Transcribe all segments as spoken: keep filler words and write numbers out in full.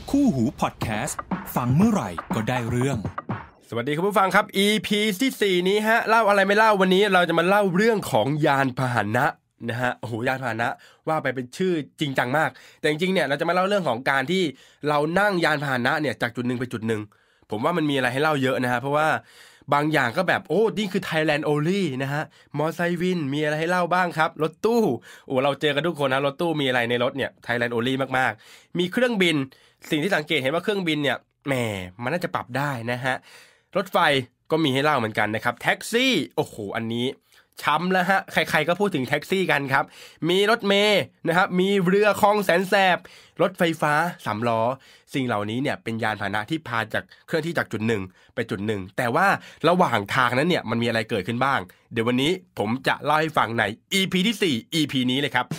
คู่หูพอดแคสต์ฟังเมื่อไหร่ก็ได้เรื่องสวัสดีคุณผู้ฟังครับ อี พี ที่สี่นี้ฮะเล่าอะไรไม่เล่าวันนี้เราจะมาเล่าเรื่องของยานพาหนะนะฮะโอ้โหยานพาหนะว่าไปเป็นชื่อจริงจังมากแต่จริงๆเนี่ยเราจะมาเล่าเรื่องของการที่เรานั่งยานพาหนะเนี่ยจากจุดหนึ่งไปจุดหนึ่งผมว่ามันมีอะไรให้เล่าเยอะนะฮะเพราะว่าบางอย่างก็แบบโอ้นี่คือ Thailand only นะฮะมอไซค์วินมีอะไรให้เล่าบ้างครับรถตู้โอ้เราเจอกันทุกคนนะรถตู้มีอะไรในรถเนี่ย Thailand only มากๆมีเครื่องบินสิ่งที่สังเกตเห็นว่าเครื่องบินเนี่ยแหมมันน่าจะปรับได้นะฮะรถไฟก็มีให้เล่าเหมือนกันนะครับแท็กซี่โอ้โหอันนี้ช้ำแล้วฮะใครๆก็พูดถึงแท็กซี่กันครับมีรถเมล์นะครับมีเรือคลองแสนแสบรถไฟฟ้าสามล้อสิ่งเหล่านี้เนี่ยเป็นยานพาหนะที่พาจากเคลื่อนที่จากจุดหนึ่งไปจุดหนึ่งแต่ว่าระหว่างทางนั้นเนี่ยมันมีอะไรเกิดขึ้นบ้างเดี๋ยววันนี้ผมจะเล่าให้ฟังใน อี พี ที่สี่ อี พี นี้เลยครับ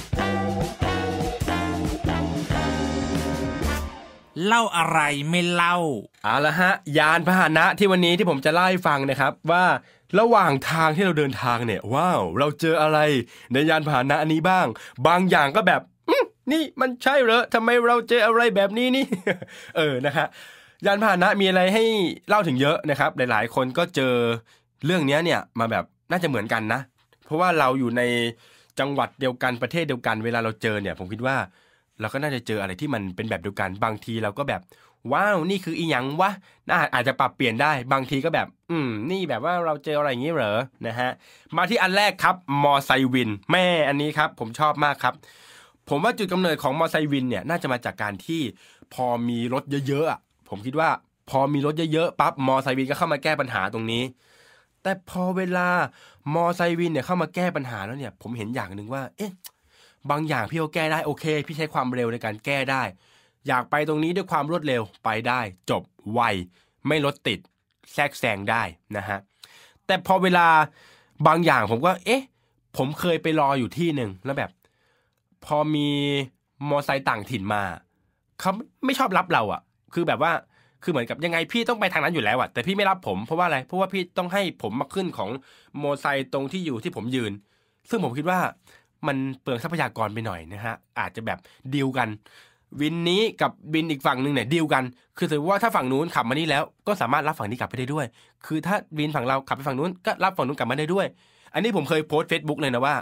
เล่าอะไรไม่เล่าเอาละฮะยานพาหนะที่วันนี้ที่ผมจะเล่าให้ฟังนะครับว่าระหว่างทางที่เราเดินทางเนี่ยว้าวเราเจออะไรในยานพาหนะอันนี้บ้างบางอย่างก็แบบนี่มันใช่เหรอทำไมเราเจออะไรแบบนี้นี่ เออนะฮะยานพาหนะมีอะไรให้เล่าถึงเยอะนะครับหลายๆคนก็เจอเรื่องนี้เนี่ยมาแบบน่าจะเหมือนกันนะเพราะว่าเราอยู่ในจังหวัดเดียวกันประเทศเดียวกันเวลาเราเจอเนี่ยผมคิดว่าเราก็น่าจะเจออะไรที่มันเป็นแบบเดียวกันบางทีเราก็แบบว้าวนี่คืออีหยังวะน่าอาจจะปรับเปลี่ยนได้บางทีก็แบบอืมนี่แบบว่าเราเจออะไรอย่างนี้เหรอนะฮะมาที่อันแรกครับมอไซค์วินแม่อันนี้ครับผมชอบมากครับผมว่าจุดกำเนิดของมอไซค์วินเนี่ยน่าจะมาจากการที่พอมีรถเยอะๆอ่ะผมคิดว่าพอมีรถเยอะๆปั๊บมอไซค์วินก็เข้ามาแก้ปัญหาตรงนี้แต่พอเวลามอไซค์วินเนี่ยเข้ามาแก้ปัญหาแล้วเนี่ยผมเห็นอย่างนึงว่าเอ๊ะบางอย่างพี่เขาแก้ได้โอเคพี่ใช้ความเร็วในการแก้ได้อยากไปตรงนี้ด้วยความรวดเร็วไปได้จบไวไม่รถติดแทรกแซงได้นะฮะแต่พอเวลาบางอย่างผมก็เอ๊ะผมเคยไปรออยู่ที่นึงแล้วแบบพอมีมอไซค์ต่างถิ่นมาเขาไม่ชอบรับเราอ่ะคือแบบว่าคือเหมือนกับยังไงพี่ต้องไปทางนั้นอยู่แล้วอ่ะแต่พี่ไม่รับผมเพราะว่าอะไรเพราะว่าพี่ต้องให้ผมมาขึ้นของมอไซค์ตรงที่อยู่ที่ผมยืนซึ่งผมคิดว่ามันเปลืองทรัพยากรไปหน่อยนะฮะอาจจะแบบดีลกันวินนี้กับวินอีกฝั่งนึงเนี่ยดีลกันคือถือว่าถ้าฝั่งนู้นขับมานี่แล้วก็สามารถรับฝั่งนี้กลับไปได้ด้วยคือถ้าวินฝั่งเราขับไปฝั่งนู้นก็รับฝั่งนู้นกลับมาได้ด้วยอันนี้ผมเคยโพสต์ Facebook เลยนะว่า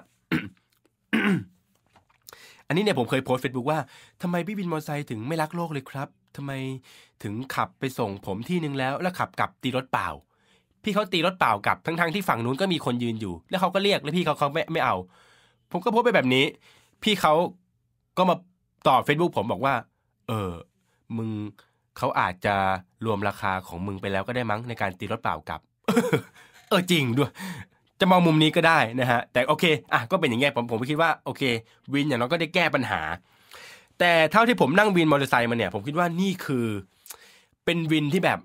อันนี้เนี่ยผมเคยโพสต์ Facebook ว่าทำไมพี่วินมอเตอร์ไซค์ถึงไม่รักโลกเลยครับทำไมถึงขับไปส่งผมที่นึงแล้วแล้วขับกลับตีรถเปล่าพี่เขาตีรถเปล่ากลับทั้งๆที่ฝั่งนู้นก็มีคนยืนอยู่แล้วเขาก็เรียกแล้วพี่เขาเขาไม่ไม่เอาผมก็โพสต์ไปแบบนี้พี่เขาก็มาตอบ Facebook ผมบอกว่าเออมึงเขาอาจจะรวมราคาของมึงไปแล้วก็ได้มั้งในการตีรถเปล่ากลับ เออจริงด้วยจะมองมุมนี้ก็ได้นะฮะแต่โอเคอ่ะก็เป็นอย่างเงี้ยผมผมคิดว่าโอเควินอย่างน้อยก็ได้แก้ปัญหาแต่เท่าที่ผมนั่งวินมอเตอร์ไซค์มาเนี่ยผมคิดว่านี่คือเป็นวินที่แบบ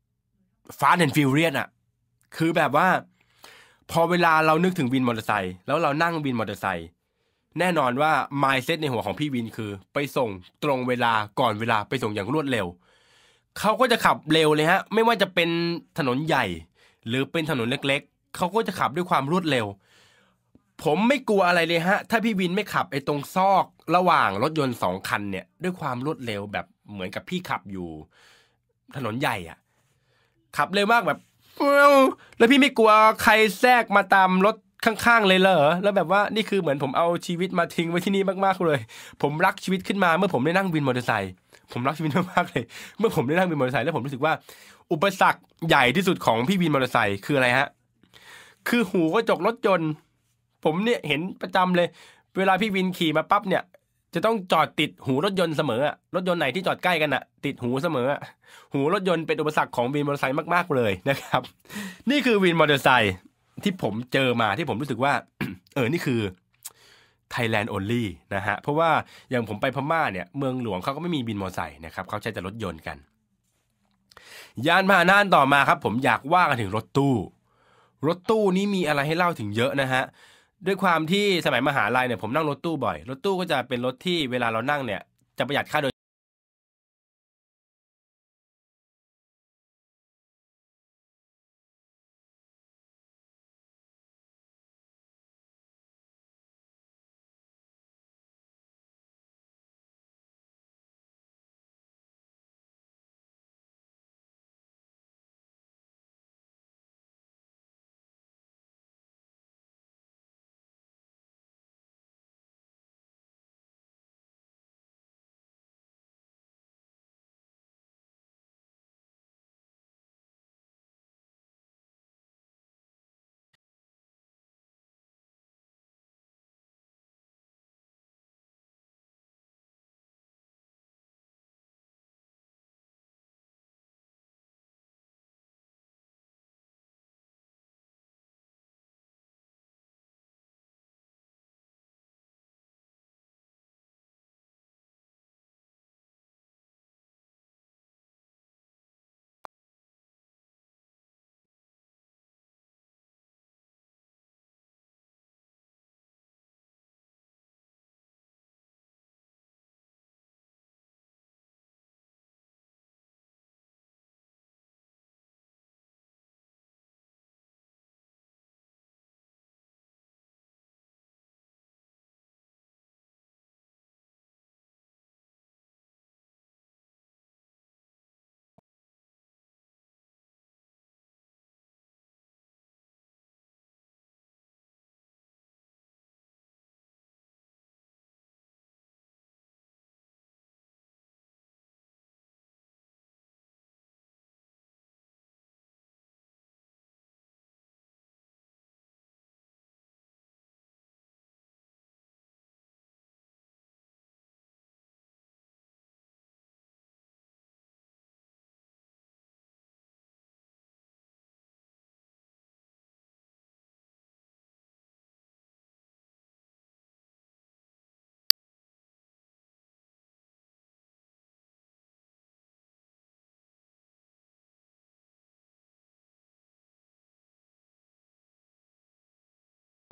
Fast and Furious อ่ะคือแบบว่าพอเวลาเรานึกถึงวินมอเตอร์ไซค์แล้วเรานั่งวินมอเตอร์ไซค์แน่นอนว่า mindset ในหัวของพี่วินคือไปส่งตรงเวลาก่อนเวลาไปส่งอย่างรวดเร็วเขาก็จะขับเร็วเลยฮะไม่ว่าจะเป็นถนนใหญ่หรือเป็นถนนเล็กๆเขาก็จะขับด้วยความรวดเร็วผมไม่กลัวอะไรเลยฮะถ้าพี่วินไม่ขับไอ้ตรงซอกระหว่างรถยนต์สองคันเนี่ยด้วยความรวดเร็วแบบเหมือนกับพี่ขับอยู่ถนนใหญ่อ่ะขับเร็วมากแบบแล้วพี่ไม่กลัวใครแทรกมาตามรถข้างๆเลยเหรอแล้วแบบว่านี่คือเหมือนผมเอาชีวิตมาทิ้งไว้ที่นี่มากๆเลยผมรักชีวิตขึ้นมาเมื่อผมได้นั่งวินมอเตอร์ไซค์ผมรักชีวิตมากๆเลยเมื่อผมได้นั่งวินมอเตอร์ไซค์แล้วผมรู้สึกว่าอุปสรรคใหญ่ที่สุดของพี่วินมอเตอร์ไซค์คืออะไรฮะคือหูกระจกรถยนต์ผมเนี่ยเห็นประจำเลยเวลาพี่วินขี่มาปั๊บเนี่ยจะต้องจอดติดหูรถยนต์เสมออะรถยนต์ไหนที่จอดใกล้กันอะติดหูเสมออะหูรถยนต์เป็นอุปสรรคของวินมอเตอร์ไซค์มากๆเลยนะครับนี่คือวินมอเตอร์ไซค์ที่ผมเจอมาที่ผมรู้สึกว่า เออนี่คือ Thailand only นะฮะเพราะว่าอย่างผมไปพม่าเนี่ยเมืองหลวงเขาก็ไม่มีวินมอเตอร์ไซค์นะครับเขาใช้แต่รถยนต์กันยานพาหนะต่อมาครับผมอยากว่ากันถึงรถตู้รถตู้นี้มีอะไรให้เล่าถึงเยอะนะฮะด้วยความที่สมัยมหาลัยเนี่ยผมนั่งรถตู้บ่อยรถตู้ก็จะเป็นรถที่เวลาเรานั่งเนี่ยจะประหยัดค่าโดย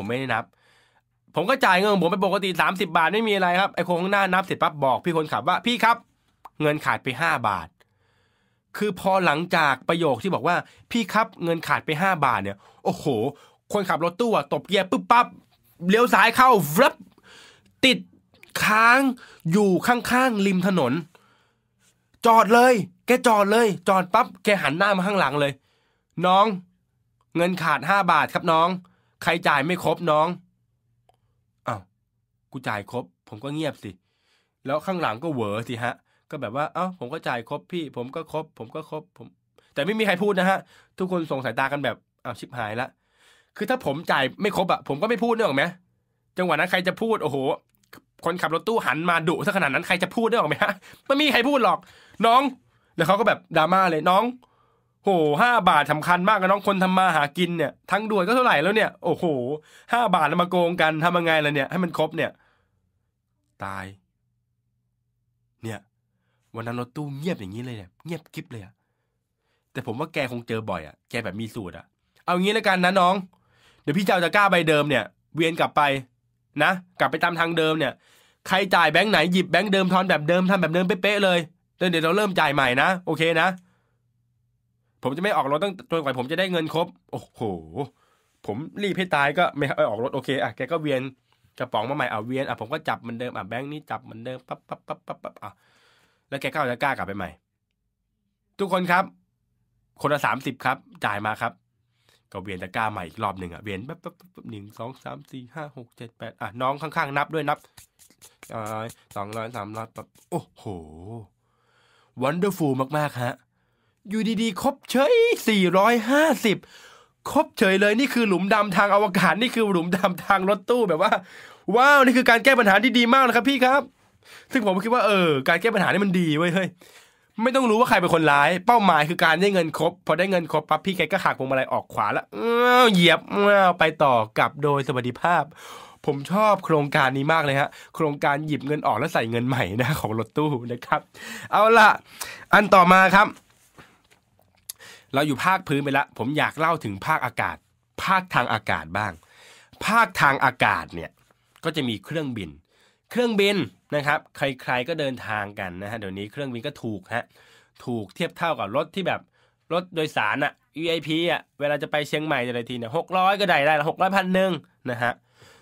ไม่ได้นับผมก็จ่ายเงินผมไปปกติสามสิบบาทไม่มีอะไรครับไอ้คนข้างหน้านับเสร็จปั๊บบอกพี่คนขับว่าพี่ครับเงินขาดไปห้าบาทคือพอหลังจากประโยคที่บอกว่าพี่ครับเงินขาดไปห้าบาทเนี่ยโอ้โหคนขับรถตู้ตบเกียร์ปึ๊บปั๊บเลี้ยวซ้ายเข้าฟับติดค้างอยู่ข้างๆริมถนนจอดเลยแกจอดเลยจอดปั๊บแกหันหน้ามาข้างหลังเลยน้องเงินขาดห้าบาทครับน้องใครจ่ายไม่ครบน้องอ้าวกูจ่ายครบผมก็เงียบสิแล้วข้างหลังก็เหวอสิฮะก็แบบว่าเอ้าผมก็จ่ายครบพี่ผมก็ครบผมก็ครบผมแต่ไม่มีใครพูดนะฮะทุกคนส่งสายตากันแบบอ้าวชิบหายละคือถ้าผมจ่ายไม่ครบอะผมก็ไม่พูดนึกออกไหมจังหวะนั้นใครจะพูดโอ้โหคนขับรถตู้หันมาดุซะขนาดนั้นใครจะพูดได้หรอไหมฮะไม่มีใครพูดหรอกน้องแล้วเขาก็แบบดราม่าเลยน้องโหห้าบาทสำคัญมากนะน้องคนทำมาหากินเนี่ยทั้งด่วนก็เท่าไหร่แล้วเนี่ยโอ้โหห้าบาทมาโกงกันทำยังไงล่ะเนี่ยให้มันครบเนี่ยตายเนี่ยวันนั้นรถตู้เงียบอย่างนี้เลยเนี่ยเงียบกิ๊บเลยอะแต่ผมว่าแกคงเจอบ่อยอะแกแบบมีสูตรอะเอางี้แล้วกันนะน้องเดี๋ยวพี่จะเอาตะกร้าใบเดิมเนี่ยเวียนกลับไปนะกลับไปตามทางเดิมเนี่ยใครจ่ายแบงค์ไหนหยิบแบงค์เดิมทอนแบบเดิมทำแบบเดิมเป๊ะๆเลยเดี๋ยวเราเริ่มจ่ายใหม่นะโอเคนะผมจะไม่ออกรถตั้งจนกว่าผมจะได้เงินครบโอ้โหผมรีบให้ตายก็ไม่ออกรถโอเคอ่ะแกก็เวียนกระป๋องมาใหม่อ่ะเวียนอ่ะผมก็จับเหมือนเดิมอ่ะแบงค์นี้จับเหมือนเดิมปั๊บปั๊บปั๊บปั๊บปั๊บอ่ะแล้วแกก็เอาตะกร้ากลับไปใหม่ทุกคนครับคนละสามสิบครับจ่ายมาครับก็เวียนตะกร้าใหม่อีกรอบหนึ่งอ่ะเวียนปั๊บปั๊บปั๊บหนึ่งสองสามสี่ห้าหกเจ็ดแปดอ่ะน้องข้างๆนับด้วยนับร้อยสองร้อยสามร้อยปั๊บโอ้โหวันเดอร์ฟูลมากๆฮะอยู่ดีๆครบเฉยสี่ร้อยห้าสิบครบเฉยเลยนี่คือหลุมดำทางอวกาศนี่คือหลุมดำทางรถตู้แบบว่าว้าวนี่คือการแก้ปัญหาที่ดีมากนะครับพี่ครับซึ่งผมคิดว่าเออการแก้ปัญหานี่มันดีเว้ยเฮ้ยไม่ต้องรู้ว่าใครเป็นคนร้ายเป้าหมายคือการได้เงินครบพอได้เงินครบปั๊บพี่แกก็หักพวงมาลัยออกขวาแล้วเหยียบไปต่อกลับโดยสวัสดิภาพผมชอบโครงการนี้มากเลยฮะโครงการหยิบเงินออกแล้วใส่เงินใหม่นะของรถตู้นะครับเอาล่ะอันต่อมาครับเราอยู่ภาคพื้นไปแล้วผมอยากเล่าถึงภาคอากาศภาคทางอากาศบ้างภาคทางอากาศเนี่ยก็จะมีเครื่องบินเครื่องบินนะครับใครๆก็เดินทางกันนะฮะเดี๋ยวนี้เครื่องบินก็ถูกฮะถูกเทียบเท่ากับรถที่แบบรถโดยสารอ่ะ วี ไอ พี อ่ะเวลาจะไปเชียงใหม่อะไรทีเนี่ยหกร้อยก็ได้ได้ละหกร้อยพันหนึ่งนะฮะ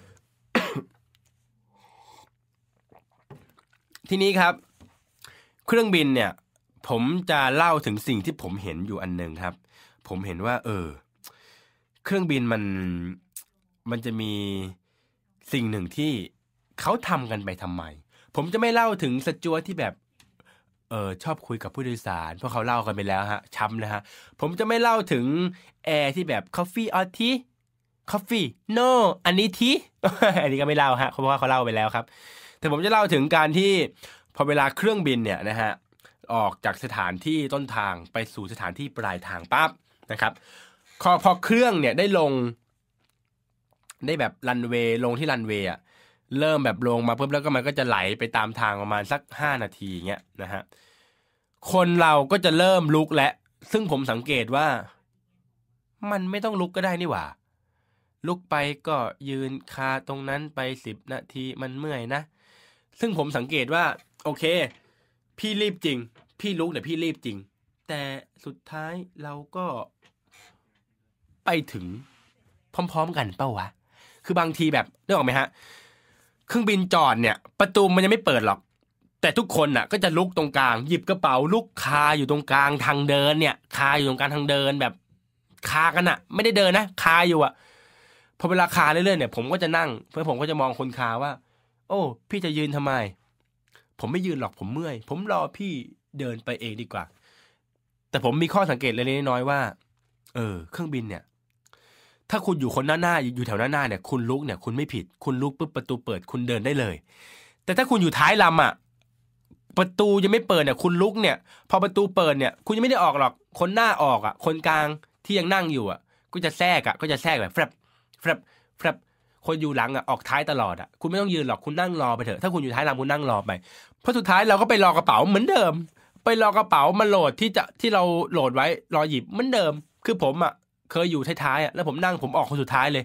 ทีนี้ครับเครื่องบินเนี่ยผมจะเล่าถึงสิ่งที่ผมเห็นอยู่อันนึงครับผมเห็นว่าเออเครื่องบินมันมันจะมีสิ่งหนึ่งที่เขาทำกันไปทำไมผมจะไม่เล่าถึงสจ๊วตที่แบบเออชอบคุยกับผู้โดยสารเพราะเขาเล่ากันไปแล้วฮะช้ำเลยฮะผมจะไม่เล่าถึงแอร์ที่แบบ coffee or tea coffee no อันนี้ที อันนี้ก็ไม่เล่าฮะเพราะว่าเขาเล่าไปแล้วครับแต่ผมจะเล่าถึงการที่พอเวลาเครื่องบินเนี่ยนะฮะออกจากสถานที่ต้นทางไปสู่สถานที่ปลายทางปั๊บนะครับพอพอเครื่องเนี่ยได้ลงได้แบบรันเวย์ลงที่รันเวย์อ่ะเริ่มแบบลงมาปุ๊บแล้วก็มันก็จะไหลไปตามทางประมาณสักห้านาทีเงี้ยนะฮะคนเราก็จะเริ่มลุกและซึ่งผมสังเกตว่ามันไม่ต้องลุกก็ได้นี่หว่าลุกไปก็ยืนคาตรงนั้นไปสิบนาทีมันเมื่อยนะซึ่งผมสังเกตว่าโอเคพี่รีบจริงพี่ลุกแต่พี่รีบจริงแต่สุดท้ายเราก็ไปถึงพร้อมๆกันเป้าวะคือบางทีแบบนึกออกไหมฮะเครื่องบินจอดเนี่ยประตูมันยังไม่เปิดหรอกแต่ทุกคนน่ะก็จะลุกตรงกลางหยิบกระเป๋าลุกคาอยู่ตรงกลางทางเดินเนี่ยคาอยู่ตรงกลางทางเดินแบบคากันอะไม่ได้เดินนะคาอยู่อะพอเวลาคาเรื่อยๆเนี่ยผมก็จะนั่งเพื่อผมก็จะมองคนคาว่าโอ้พี่จะยืนทำไมผมไม่ยืนหรอกผมเมื่อยผมรอพี่เดินไปเองดีกว่าแต่ผมมีข้อสังเกตเล็กๆน้อยๆว่าเออเครื่องบินเนี่ยถ้าคุณอยู่คนหน้าหน้าอยู่แถวหน้าหน้าเนี่ยคุณลุกเนี่ยคุณไม่ผิดคุณลุกปุ๊บประตูเปิดคุณเดินได้เลยแต่ถ้าคุณอยู่ท้ายลำอ่ะประตูยังไม่เปิดเนี่ยคุณลุกเนี่ยพอประตูเปิดเนี่ยคุณยังไม่ได้ออกหรอกคนหน้าออกอ่ะคนกลางที่ยังนั่งอยู่อ่ะก็จะแทรกอ่ะก็จะแทรกแบบแฟบแฟบแฟบคนอยู่หลังอ่ะออกท้ายตลอดอ่ะคุณไม่ต้องยืนหรอกคุณนั่งรอไปเถอะถ้าคุณอยู่ท้ายลำคุณนั่งรอไปเพราะสุดท้ายเราก็ไปรอกระเป๋าเหมือนเดิมไปรอกระเป๋ามาโหลดที่จะที่เราโหลดไว้รอหยิบเหมือนเดิมคือผมอ่ะเคยอยู่ท้ายๆอ่ะแล้วผมนั่งผมออกคนสุดท้ายเลย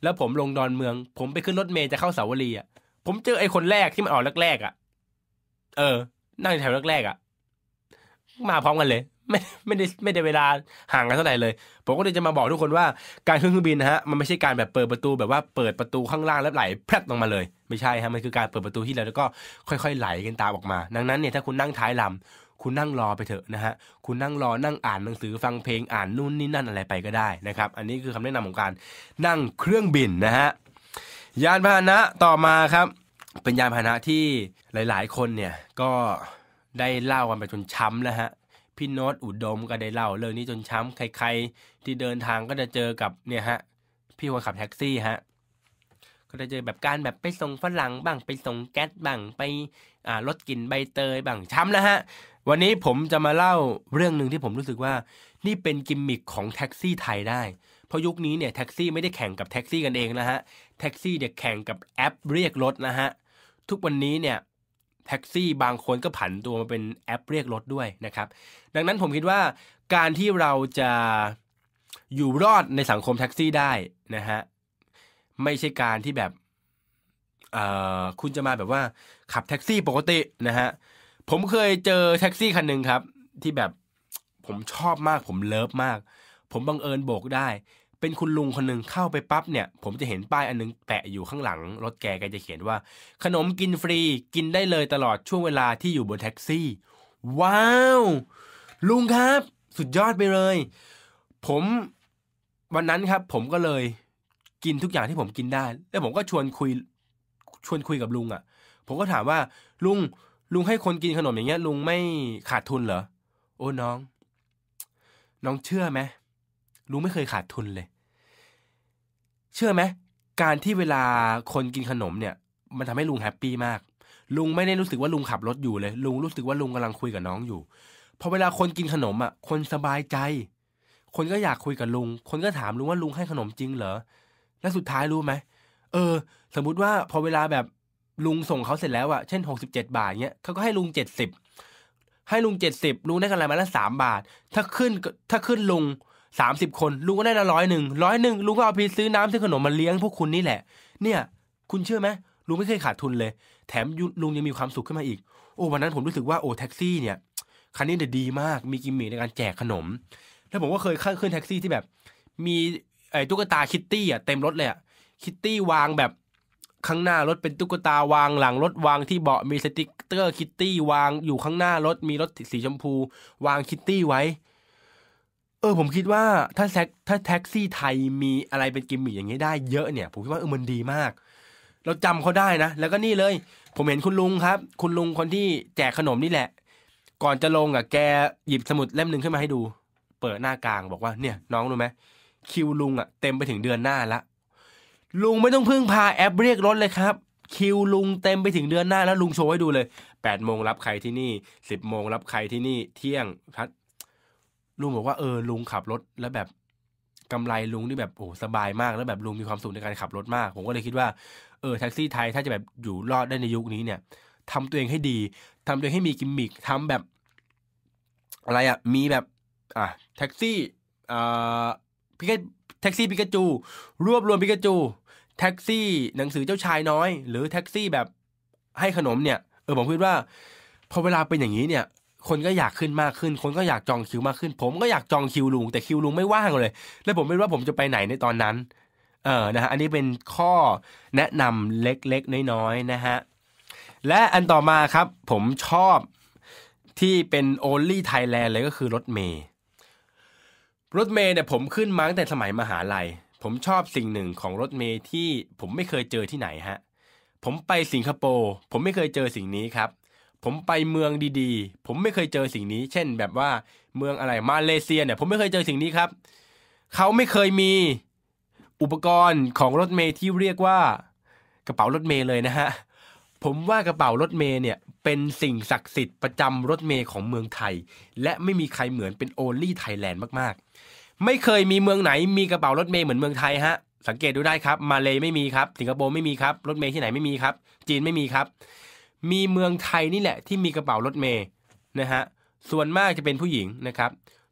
แล้วผมลงดอนเมืองผมไปขึ้นรถเมล์จะเข้าเสาวรีอ่ะผมเจอไอ้คนแรกที่มันออกแรกๆอ่ะเออนั่งแถวแรกๆอ่ะมาพร้อมกันเลยไม่ไม่ได้ไม่ได้เวลาห่างกันเท่าไหร่เลยผมก็เลยจะมาบอกทุกคนว่าการขึ้นเครื่องบินนะฮะมันไม่ใช่การแบบเปิดประตูแบบว่าเปิดประตูข้างล่างแล้วไหลแพร่ลงมาเลยไม่ใช่ฮะมันคือการเปิดประตูที่แล้วก็ค่อยๆไหลกันตามออกมาดังนั้นเนี่ยถ้าคุณนั่งท้ายลำคุณนั่งรอไปเถอะนะฮะคุณนั่งรอนั่งอ่านหนังสือฟังเพลงอ่านนู่นนี่นั่นอะไรไปก็ได้นะครับอันนี้คือคำแนะนำของการนั่งเครื่องบินนะฮะยานพาหนะต่อมาครับเป็นยานพาหนะที่หลายๆคนเนี่ยก็ได้เล่ากันไปจนช้ำแล้วฮะพี่โน้ตอุดมก็ได้เล่าเรื่องนี้จนช้ำใครๆที่เดินทางก็จะเจอกับเนี่ยฮะพี่คนขับแท็กซี่ฮะก็จะเจอแบบการแบบไปส่งฝรั่งบ้างไปส่งแก๊สบ้างไปอ่ารถกลิ่นใบเตยบ้างช้ำแล้วฮะวันนี้ผมจะมาเล่าเรื่องนึงที่ผมรู้สึกว่านี่เป็นกิมมิคของแท็กซี่ไทยได้เพราะยุคนี้เนี่ยแท็กซี่ไม่ได้แข่งกับแท็กซี่กันเองนะฮะแท็กซี่เนี่ยแข่งกับแอปเรียกรถนะฮะทุกวันนี้เนี่ยแท็กซี่บางคนก็ผันตัวมาเป็นแอปเรียกรถด้วยนะครับดังนั้นผมคิดว่าการที่เราจะอยู่รอดในสังคมแท็กซี่ได้นะฮะไม่ใช่การที่แบบเอ่อคุณจะมาแบบว่าขับแท็กซี่ปกตินะฮะผมเคยเจอแท็กซี่คันหนึ่งครับที่แบบผมชอบมากผมเลิฟมากผมบังเอิญโบกได้เป็นคุณลุงคนหนึ่งเข้าไปปั๊บเนี่ยผมจะเห็นป้ายอันนึงแปะอยู่ข้างหลังรถแกแกจะเขียนว่าขนมกินฟรีกินได้เลยตลอดช่วงเวลาที่อยู่บนแท็กซี่ว้าวลุงครับสุดยอดไปเลยผมวันนั้นครับผมก็เลยกินทุกอย่างที่ผมกินได้แล้วผมก็ชวนคุยชวนคุยกับลุงอ่ะผมก็ถามว่าลุงลุงให้คนกินขนมอย่างเงี้ยลุงไม่ขาดทุนเหรอโอ้น้องน้องเชื่อไหมลุงไม่เคยขาดทุนเลยเชื่อไหมการที่เวลาคนกินขนมเนี่ยมันทำให้ลุงแฮปปี้มากลุงไม่ได้รู้สึกว่าลุงขับรถอยู่เลยลุงรู้สึกว่าลุงกำลังคุยกับน้องอยู่พอเวลาคนกินขนมอ่ะคนสบายใจคนก็อยากคุยกับลุงคนก็ถามลุงว่าลุงให้ขนมจริงเหรอและสุดท้ายรู้ไหมเออสมมุติว่าพอเวลาแบบลุงส่งเขาเสร็จแล้วอ่ะเช่นหกสิบเจ็ดบาทเงี้ยเขาก็ให้ลุงเจ็ดสิบให้ลุงเจ็ดสิบลุงได้กำไรมาละสามบาทถ้าขึ้นถ้าขึ้นลุงสามสิบคนลุงก็ได้ละร้อยหนึ่งร้อยหนึ่งลุงก็เอาไปซื้อน้ำซื้อขนมมาเลี้ยงพวกคุณนี่แหละเนี่ยคุณเชื่อไหมลุงไม่เคยขาดทุนเลยแถมลุงยังมีความสุขขึ้นมาอีกโอ้วันนั้นผมรู้สึกว่าโอ้แท็กซี่เนี่ยคันนี้เด็ดดีมากมีกิมมิคในการแจกขนมแล้วผมก็เคยขึ้นแท็กซี่ที่แบบมีไอ้ตุ๊กตาคิตตี้อ่ะเต็มรถเลยอ่ะคิตตี้วางแบบข้างหน้ารถเป็นตุ๊กตาวางหลังรถวางที่เบาะมีสติ๊กเกอร์คิตตี้วางอยู่ข้างหน้ารถมีรถสีชมพูวางคิตตี้ไว้เออผมคิดว่าถ้าแท็กถ้าแท็กซี่ไทยมีอะไรเป็นกิมมิคอย่างนี้ได้เยอะเนี่ยผมคิดว่าเออมันดีมากเราจำเขาได้นะแล้วก็นี่เลยผมเห็นคุณลุงครับคุณลุงคนที่แจกขนมนี่แหละก่อนจะลงอ่ะแกหยิบสมุดเล่มนึงขึ้นมาให้ดูเปิดหน้ากลางบอกว่าเนี่ยน้องรู้ไหมคิวลุงอ่ะเต็มไปถึงเดือนหน้าละลุงไม่ต้องพึ่งพาแอปเรียกรถเลยครับคิวลุงเต็มไปถึงเดือนหน้าแล้วลุงโชว์ให้ดูเลยแปดโมงรับใครที่นี่สิบโมงรับใครที่นี่เที่ยงพัดลุงบอกว่าเออลุงขับรถแล้วแบบกำไรลุงนี่แบบโอ้สบายมากแล้วแบบลุงมีความสุขในการขับรถมากผมก็เลยคิดว่าเออแท็กซี่ไทยถ้าจะแบบอยู่รอดได้ในยุคนี้เนี่ยทำตัวเองให้ดีทำตัวเองให้มีกิมมิคทำแบบอะไรอ่ะมีแบบอ่ะแท็กซี่อ่าพิกาแท็กซี่ปิกาจูรวบรวมปิกาจูแท็กซี่หนังสือเจ้าชายน้อยหรือแท็กซี่แบบให้ขนมเนี่ยเออผมคิดว่าพอเวลาเป็นอย่างนี้เนี่ยคนก็อยากขึ้นมากขึ้นคนก็อยากจองคิวมากขึ้นผมก็อยากจองคิวลุงแต่คิวลุงไม่ว่างเลยแล้วผมไม่รู้ว่าผมจะไปไหนในตอนนั้นเออนะฮะอันนี้เป็นข้อแนะนำเล็กๆน้อยๆนะฮะและอันต่อมาครับผมชอบที่เป็น only Thailand เลยก็คือรถเมล์รถเมล์เนี่ยผมขึ้นมาตั้งแต่สมัยมหาลัยผมชอบสิ่งหนึ่งของรถเมล์ที่ผมไม่เคยเจอที่ไหนฮะผมไปสิงคโปร์ผมไม่เคยเจอสิ่งนี้ครับผมไปเมืองดีๆผมไม่เคยเจอสิ่งนี้เช่นแบบว่าเมืองอะไรมาเลเซียเนี่ยผมไม่เคยเจอสิ่งนี้ครับเขาไม่เคยมีอุปกรณ์ของรถเมล์ที่เรียกว่ากระเป๋ารถเมล์เลยนะฮะผมว่ากระเป๋ารถเมล์เนี่ยเป็นสิ่งศักดิ์สิทธิ์ประจำรถเมล์ของเมืองไทยและไม่มีใครเหมือนเป็น only Thailand มากๆไม่เคยมีเมืองไหนมีกระเป๋ารถเมล์เหมือนเมืองไทยฮะสังเกตดูได้ครับมาเลไม่มีครับสิงคโปร์ไม่มีครับรถเมล์ที่ไหนไม่มีครับจีนไม่มีครับมีเมืองไทยนี่แหละที่มีกระเป๋ารถเมล์นะฮะส่วนมากจะเป็นผู้หญิงนะครับ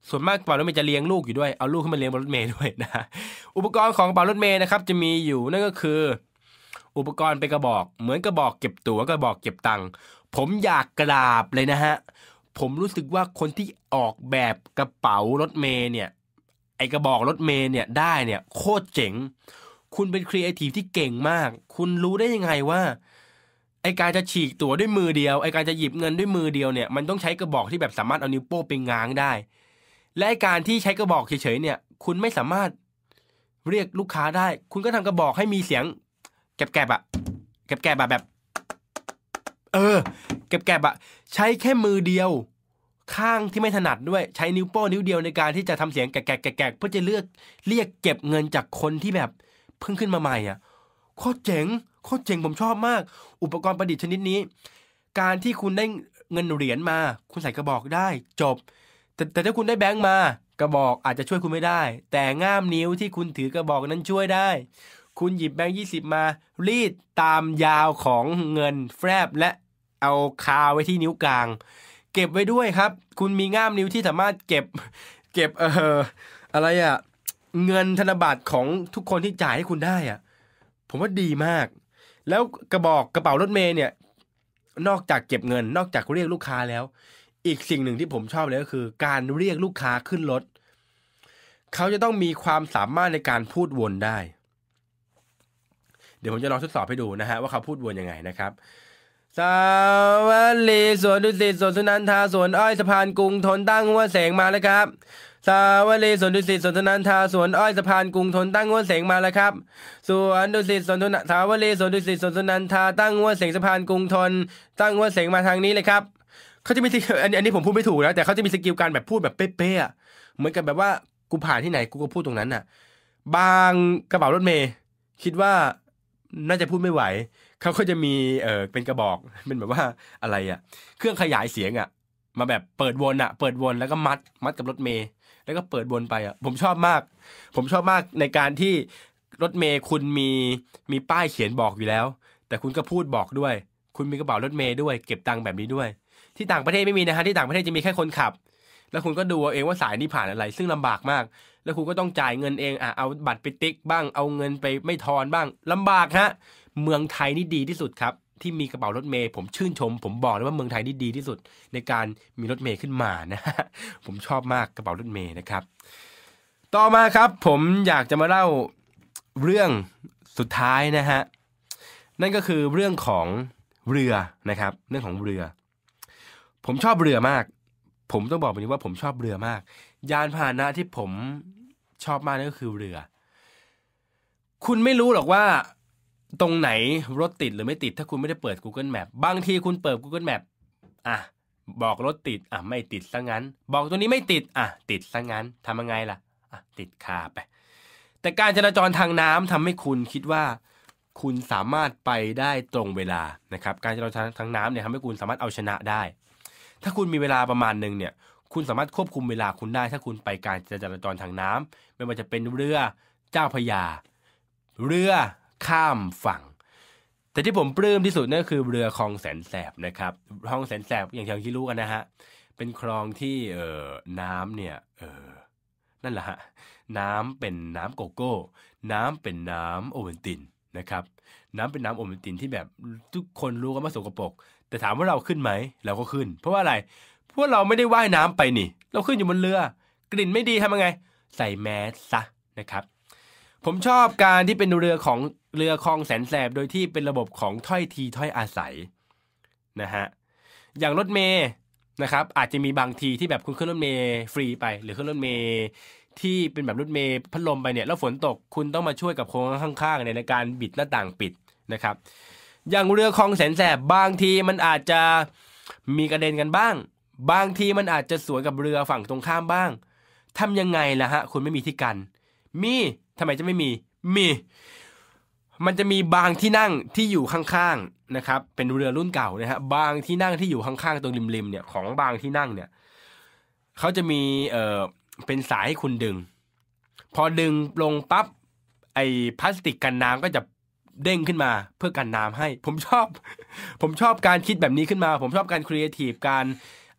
ส่วนมากกระเป๋ารถเมล์จะเลี้ยงลูกอยู่ด้วยเอาลูกขึ้นมาเลี้ยงบนรถเมล์ด้วยนะอุปกรณ์ของกระเป๋ารถเมล์นะครับจะมีอยู่นั่นก็คืออุปกรณ์เป็นกระบอกเหมือนกระบอกเก็บตั๋วกระบอกเก็บตังค์ผมอยากกราบเลยนะฮะผมรู้สึกว่าคนที่ออกแบบกระเป๋ารถเมล์เนี่ยไอกระบอกรถเมล์เนี่ยได้เนี่ยโคตรเจ๋งคุณเป็นครีเอทีฟที่เก่งมากคุณรู้ได้ยังไงว่าไอการจะฉีกตั๋วด้วยมือเดียวไอการจะหยิบเงินด้วยมือเดียวเนี่ยมันต้องใช้กระบอกที่แบบสามารถเอานิ้วโป้งไปง้างได้และการที่ใช้กระบอกเฉยๆเนี่ยคุณไม่สามารถเรียกลูกค้าได้คุณก็ทำกระบอกให้มีเสียงแกบๆอ่ะแกบๆแบบเออแกบๆอ่ะใช้แค่มือเดียวข้างที่ไม่ถนัดด้วยใช้นิ้วโป้งนิ้วเดียวในการที่จะทำเสียงแกะๆๆเพื่อจะเลือกเรียกเก็บเงินจากคนที่แบบเพิ่งขึ้นมาใหม่อ่ะโคตรเจ๋งโคตรเจ๋งผมชอบมากอุปกรณ์ประดิษฐ์ชนิดนี้การที่คุณได้เงินเหรียญมาคุณใส่กระบอกได้จบแต่แต่ถ้าคุณได้แบงค์มากระบอกอาจจะช่วยคุณไม่ได้แต่ง่ามนิ้วที่คุณถือกระบอกนั้นช่วยได้คุณหยิบแบงค์ยี่สิบมารีดตามยาวของเงินแฟบและเอาคาไว้ที่นิ้วกลางเก็บไว้ด้วยครับคุณมีง่ามนิ้วที่สามารถเก็บเก็บเอ่ออะไรอ่ะเงินธนบัตรของทุกคนที่จ่ายให้คุณได้อ่ะผมว่าดีมากแล้วกระบอกกระเป๋ารถเมล์เนี่ยนอกจากเก็บเงินนอกจากเรียกลูกค้าแล้วอีกสิ่งหนึ่งที่ผมชอบเลยก็คือการเรียกลูกค้าขึ้นรถเขาจะต้องมีความสามารถในการพูดวนได้เดี๋ยวผมจะลองทดสอบให้ดูนะฮะว่าเขาพูดวนยังไงนะครับสวัสดีสวนดุสิตสวนสุนันทาสวนอ้อยสะพานกรุงทนตั้งหัวแสงมาแล้วครับสวัสดีสวนดุสิตสวนสุนันทาสวนอ้อยสะพานกรุงทนตั้งหัวแสงมาแล้วครับสวนดุสิตสวนสุนันทาสวัสดีสวนดุสิตสวนสุนันทาตั้งหัวแสงสะพานกรุงทนตั้งหัวแสงมาทางนี้เลยครับเขาจะมีอันนี้อันนี้ผมพูดไม่ถูกนะแต่เขาจะมีสกิลการแบบพูดแบบเป๊ะๆเหมือนกับแบบว่ากูผ่านที่ไหนกูก็พูดตรงนั้นน่ะบางกระเป๋ารถเมล์คิดว่าน่าจะพูดไม่ไหวเขาก็จะมีเออเป็นกระบอกเป็นแบบว่าอะไรอ่ะเครื่องขยายเสียงอ่ะมาแบบเปิดวนอ่ะเปิดวนแล้วก็มัดมัดกับรถเมล์แล้วก็เปิดวนไปอ่ะผมชอบมากผมชอบมากในการที่รถเมล์คุณมีมีป้ายเขียนบอกอยู่แล้วแต่คุณก็พูดบอกด้วยคุณมีกระเป๋ารถเมล์ด้วยเก็บตังค์แบบนี้ด้วยที่ต่างประเทศไม่มีนะฮะที่ต่างประเทศจะมีแค่คนขับแล้วคุณก็ดูเอาเองว่าสายนี้ผ่านอะไรซึ่งลำบากมากแล้วคุณก็ต้องจ่ายเงินเองอ่ะเอาบัตรไปติ๊กบ้างเอาเงินไปไม่ทอนบ้างลำบากฮะเมืองไทยนี่ดีที่สุดครับที่มีกระเป๋ารถเมล์ผมชื่นชมผมบอกเลยว่าเมืองไทยนี่ดีที่สุดในการมีรถเมล์ขึ้นมานะฮะผมชอบมากกระเป๋ารถเมล์นะครับต่อมาครับผมอยากจะมาเล่าเรื่องสุดท้ายนะฮะนั่นก็คือเรื่องของเรือนะครับเรื่องของเรือผมชอบเรือมากผมต้องบอกแบบนี้ว่าผมชอบเรือมากยานพาหนะที่ผมชอบมากนั่นก็คือเรือคุณไม่รู้หรอกว่าตรงไหนรถติดหรือไม่ติดถ้าคุณไม่ได้เปิด Google Map บางทีคุณเปิด Google Map อ่ะบอกรถติดอ่ะไม่ติดซะงั้นบอกตัวนี้ไม่ติดอ่ะติดซะงั้นทำยังไงล่ะอ่ะติดคาไปแต่การจราจรทางน้ำทำให้คุณคิดว่าคุณสามารถไปได้ตรงเวลานะครับการจราจรทางน้ำเนี่ยทำให้คุณสามารถเอาชนะได้ถ้าคุณมีเวลาประมาณนึงเนี่ยคุณสามารถควบคุมเวลาคุณได้ถ้าคุณไปการจราจรทางน้ำไม่ว่าจะเป็นเรือเจ้าพระยาเรือข้ามฝั่งแต่ที่ผมปลื้มที่สุดนั่นก็คือเรือคลองแสนแสบนะครับคลองแสนแสบอย่างที่รู้กันนะฮะเป็นคลองที่เอ่อน้ำเนี่ยเอ่อนั่นแหละฮะน้ำเป็นน้ำโกโก้น้ำเป็นน้ำโอวัลตินนะครับน้ำเป็นน้ำโอวัลตินที่แบบทุกคนรู้กันว่าสกปรกแต่ถามว่าเราขึ้นไหมเราก็ขึ้นเพราะว่าอะไรเพราะเราไม่ได้ว่ายน้ำไปนี่เราขึ้นอยู่บนเรือกลิ่นไม่ดีทำยังไงใส่แมสซะนะครับผมชอบการที่เป็นเรือของเรือคลองแสนแสบโดยที่เป็นระบบของถ้อยทีถ้อยอาศัยนะฮะอย่างรถเมล์นะครับอาจจะมีบางทีที่แบบคุณขึ้นรถเมล์ฟรีไปหรือขึ้นรถเมล์ที่เป็นแบบรถเมล์พัดลมไปเนี่ยแล้วฝนตกคุณต้องมาช่วยกับคนข้างๆในการบิดหน้าต่างปิดนะครับอย่างเรือคลองแสนแสบบางทีมันอาจจะมีกระเด็นกันบ้างบางทีมันอาจจะสวนกับเรือฝั่งตรงข้ามบ้างทำยังไงล่ะฮะคุณไม่มีที่กันมีทำไมจะไม่มีมีมันจะมีบางที่นั่งที่อยู่ข้างๆนะครับเป็นเรือรุ่นเก่านะฮะบางที่นั่งที่อยู่ข้างๆตรงริมๆเนี่ยของบางที่นั่งเนี่ยเขาจะมีเอ่อเป็นสายให้คุณดึงพอดึงลงปั๊บไอ้พลาสติกกันน้ำก็จะเด้งขึ้นมาเพื่อกันน้ำให้ผมชอบผมชอบการคิดแบบนี้ขึ้นมาผมชอบการครีเอทีฟการ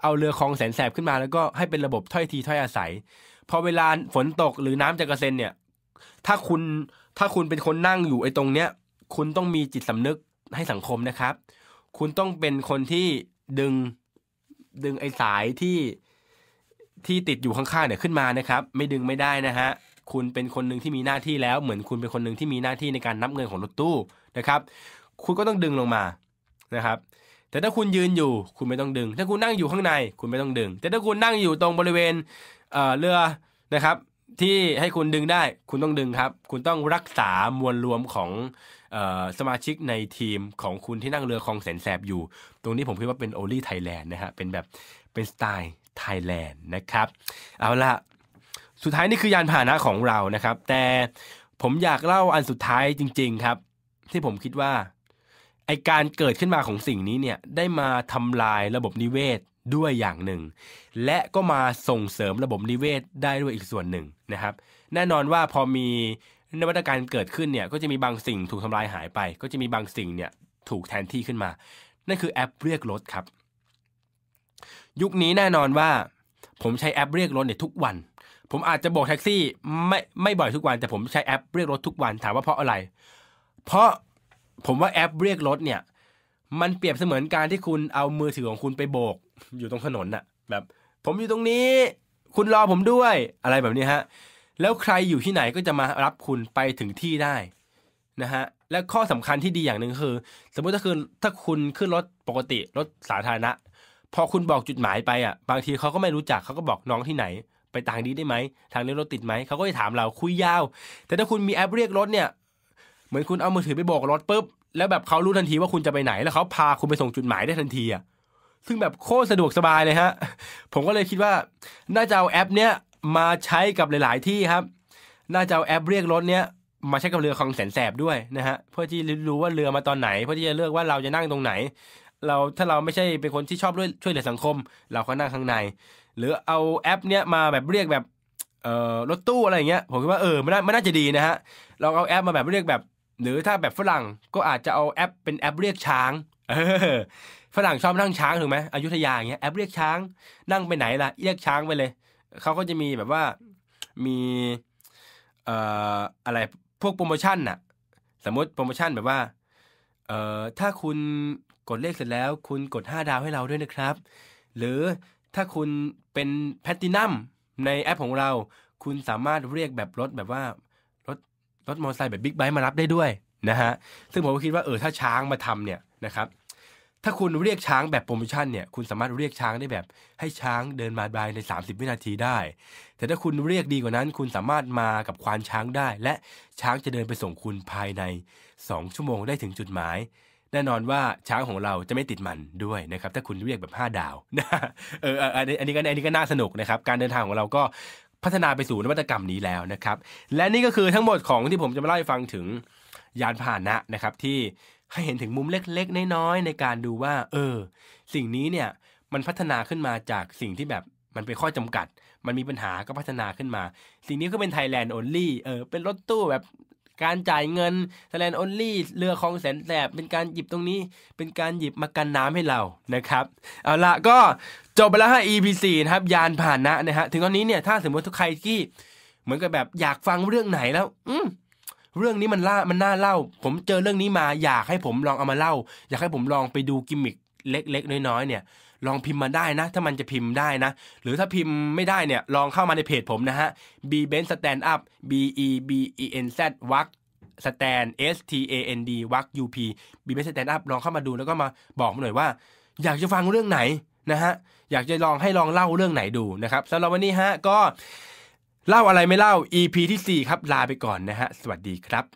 เอาเรือคลองแสนแสบขึ้นมาแล้วก็ให้เป็นระบบถ้อยทีถ้อยอาศัยพอเวลาฝนตกหรือน้ำจะกระเซ็นเนี่ยถ้าคุณถ้าคุณเป็นคนนั่งอยู่ไอ้ตรงเนี้ยคุณต้องมีจิตสำนึกให้สังคมนะครับคุณต้องเป็นคนที่ดึงดึงไอ้สายที่ที่ติดอยู่ข้างๆเนี่ยขึ้นมานะครับไม่ดึงไม่ได้นะฮะคุณเป็นคนหนึ่งที่มีหน้าที่แล้วเหมือนคุณเป็นคนหนึ่งที่มีหน้าที่ในการนับเงินของรถตู้นะครับคุณก็ต้องดึงลงมานะครับแต่ถ้าคุณยืนอยู่คุณไม่ต้องดึงถ้าคุณนั่งอยู่ข้างในคุณไม่ต้องดึงแต่ถ้าคุณนั่งอยู่ตรงบริเวณเอ่อเรือนะครับที่ให้คุณดึงได้คุณต้องดึงครับคุณต้องรักษามวลรวมของเอ่อสมาชิกในทีมของคุณที่นั่งเรือคลองแสนแสบอยู่ตรงนี้ผมคิดว่าเป็น Only Thailand นะฮะเป็นแบบเป็นสไตล์ Thailand นะครับเอาล่ะสุดท้ายนี่คือยานพาหนะของเรานะครับแต่ผมอยากเล่าอันสุดท้ายจริงๆครับที่ผมคิดว่าไอการเกิดขึ้นมาของสิ่งนี้เนี่ยได้มาทำลายระบบนิเวศด้วยอย่างหนึ่งและก็มาส่งเสริมระบบนิเวศได้ด้วยอีกส่วนหนึ่งนะครับแน่นอนว่าพอมีนวัตกรรมเกิดขึ้นเนี่ยก็จะมีบางสิ่งถูกทำลายหายไปก็จะมีบางสิ่งเนี่ยถูกแทนที่ขึ้นมานั่นคือแอปเรียกรถครับยุคนี้แน่นอนว่าผมใช้แอปเรียกรถเนี่ยทุกวันผมอาจจะโบกแท็กซี่ไม่ไม่บ่อยทุกวันแต่ผมใช้แอปเรียกรถทุกวันถามว่าเพราะอะไรเพราะผมว่าแอปเรียกรถเนี่ยมันเปรียบเสมือนการที่คุณเอามือถือของคุณไปโบกอยู่ตรงถนนน่ะแบบผมอยู่ตรงนี้คุณรอผมด้วยอะไรแบบนี้ฮะแล้วใครอยู่ที่ไหนก็จะมารับคุณไปถึงที่ได้นะฮะและข้อสำคัญที่ดีอย่างหนึ่งคือสมมติถ้าคือถ้าคุณขึ้นรถปกติรถสาธารณะพอคุณบอกจุดหมายไปอ่ะบางทีเขาก็ไม่รู้จักเขาก็บอกน้องที่ไหนไปทางนี้ได้ไหมทางนี้รถติดไหมเขาก็จะถามเราคุยยาวแต่ถ้าคุณมีแอปเรียกรถเนี่ยเหมือนคุณเอามือถือไปโบกรถปุ๊บแล้วแบบเขารู้ทันทีว่าคุณจะไปไหนแล้วเขาพาคุณไปส่งจุดหมายได้ทันทีอ่ะซึ่งแบบโคตรสะดวกสบายเลยฮะผมก็เลยคิดว่าน่าจะเอาแอปเนี้ยมาใช้กับหลายๆที่ครับน่าจะเอาแอปเรียกรถเนี้ยมาใช้กับเรือคลองแสนแสบด้วยนะฮะเพื่อที่รู้ว่าเรือมาตอนไหนเพื่อที่จะเลือกว่าเราจะนั่งตรงไหนเราถ้าเราไม่ใช่เป็นคนที่ชอบช่วยเหลือสังคมเราก็นั่งข้างในหรือเอาแอปเนี้ยมาแบบเรียกแบบเอ่อรถตู้อะไรอย่างเงี้ยผมคิดว่าเออมันน่ามันน่าจะดีนะฮะเราเอาแอปมาแบบเรียกแบบหรือถ้าแบบฝรั่งก็อาจจะเอาแอปเป็นแอปเรียกช้างเออฝรั่งชอบนั่งช้างถูกไหมอยุธยาอย่างเงี้ยแอปเรียกช้างนั่งไปไหนล่ะเรียกช้างไปเลยเขาก็จะมีแบบว่ามีเอ่ออะไรพวกโปรโมชั่นน่ะสมมติโปรโมชั่นแบบว่าเอ่อถ้าคุณกดเลขเสร็จแล้วคุณกดห้าดาวให้เราด้วยนะครับหรือถ้าคุณเป็นแพลทินัมในแอปของเราคุณสามารถเรียกแบบรถแบบว่ารถรถมอเตอร์ไซค์แบบบิ๊กไบค์มารับได้ด้วยนะฮะซึ่งผมก็คิดว่าเออถ้าช้างมาทำเนี่ยนะครับถ้าคุณเรียกช้างแบบโปรโมชั่นเนี่ยคุณสามารถเรียกช้างได้แบบให้ช้างเดินมาภายในสามสิบวินาทีได้แต่ถ้าคุณเรียกดีกว่านั้นคุณสามารถมากับควานช้างได้และช้างจะเดินไปส่งคุณภายในสองชั่วโมงได้ถึงจุดหมายแน่นอนว่าช้างของเราจะไม่ติดมันด้วยนะครับถ้าคุณเรียกแบบห้าดาวนะเอออันนี้อันนี้ก็อันนี้ก็น่าสนุกนะครับการเดินทางของเราก็พัฒนาไปสู่นวัตกรรมนี้แล้วนะครับและนี่ก็คือทั้งหมดของที่ผมจะมาเล่าให้ฟังถึงยานพาหนะนะครับที่ให้เห็นถึงมุมเล็กๆน้อยๆในการดูว่าเออสิ่งนี้เนี่ยมันพัฒนาขึ้นมาจากสิ่งที่แบบมันเป็นข้อจำกัดมันมีปัญหาก็พัฒนาขึ้นมาสิ่งนี้ก็เป็น Thailand Only เออเป็นรถตู้แบบการจ่ายเงิน Thailand Only เรือคลองแสนแสบเป็นการหยิบตรงนี้เป็นการหยิบมากันน้ำให้เรานะครับเอาละก็จบไปแล้วฮะ อี พี สี่นะครับยานพาหนะนะฮะถึงตอนนี้เนี่ยถ้าสมมติทุกใครที่เหมือนกับแบบอยากฟังเรื่องไหนแล้วอืมเรื่องนี้มันล่ามันน่าเล่าผมเจอเรื่องนี้มาอยากให้ผมลองเอามาเล่าอยากให้ผมลองไปดูกิมมิคเล็กๆน้อยๆเนี่ยลองพิมพ์มาได้นะถ้ามันจะพิมพ์ได้นะหรือถ้าพิมพ์ไม่ได้เนี่ยลองเข้ามาในเพจผมนะฮะ B Ben Stand Up B E B E N Z วัก Stand S T A N D วัก U P B Ben Stand Up ลองเข้ามาดูแล้วก็มาบอกมาหน่อยว่าอยากจะฟังเรื่องไหนนะฮะอยากจะลองให้ลองเล่าเรื่องไหนดูนะครับสำหรับวันนี้ฮะก็เล่าอะไรไม่เล่า อี พี ที่สี่ครับลาไปก่อนนะฮะสวัสดีครับ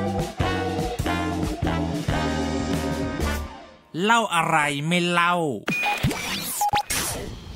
เล่าอะไรไม่เล่า